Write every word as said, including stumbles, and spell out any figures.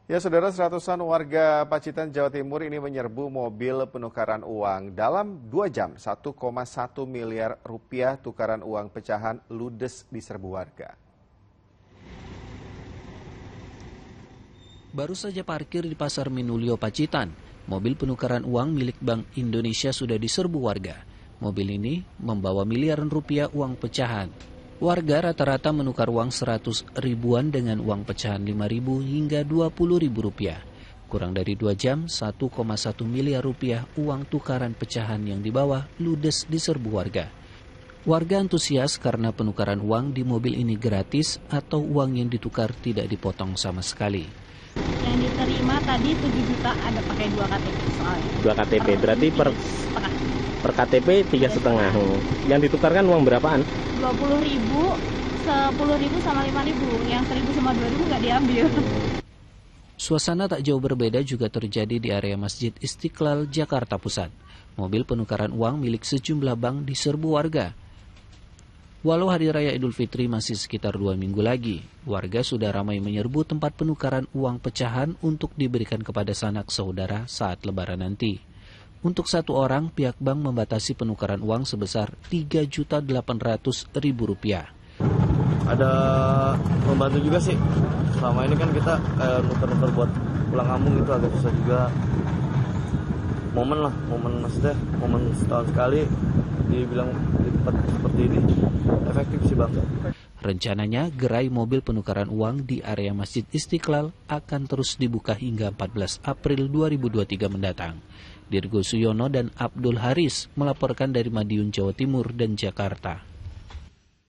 Ya, saudara, seratusan warga Pacitan, Jawa Timur ini menyerbu mobil penukaran uang. Dalam dua jam, satu koma satu miliar rupiah tukaran uang pecahan ludes diserbu warga. Baru saja parkir di Pasar Minulio, Pacitan, mobil penukaran uang milik Bank Indonesia sudah diserbu warga. Mobil ini membawa miliaran rupiah uang pecahan. Warga rata-rata menukar uang seratus ribuan dengan uang pecahan lima ribu hingga dua puluh ribu rupiah. Kurang dari dua jam, satu koma satu miliar rupiah uang tukaran pecahan yang dibawa ludes diserbu warga. Warga antusias karena penukaran uang di mobil ini gratis atau uang yang ditukar tidak dipotong sama sekali. Yang diterima tadi tujuh juta, ada pakai dua K T P soalnya. Dua K T P, berarti per, per K T P tiga setengah. Yang ditukarkan uang berapaan? dua puluh ribu, sepuluh ribu sama lima ribu. Yang seribu sama dua ribu nggak diambil. Suasana tak jauh berbeda juga terjadi di area Masjid Istiqlal, Jakarta Pusat. Mobil penukaran uang milik sejumlah bank diserbu warga. Walau Hari Raya Idul Fitri masih sekitar dua minggu lagi, warga sudah ramai menyerbu tempat penukaran uang pecahan untuk diberikan kepada sanak saudara saat Lebaran nanti. Untuk satu orang, pihak bank membatasi penukaran uang sebesar tiga juta delapan ratus ribu rupiah. Ada membantu juga sih. Selama ini kan kita kayak nuker-nuker buat pulang kampung itu agak susah juga. Momen lah, momen maksudnya, momen setahun sekali dibilang di tempat seperti ini efektif sih bang. Rencananya gerai mobil penukaran uang di area Masjid Istiqlal akan terus dibuka hingga empat belas April dua ribu dua puluh tiga mendatang. Dirgo Suyono dan Abdul Haris melaporkan dari Madiun, Jawa Timur dan Jakarta.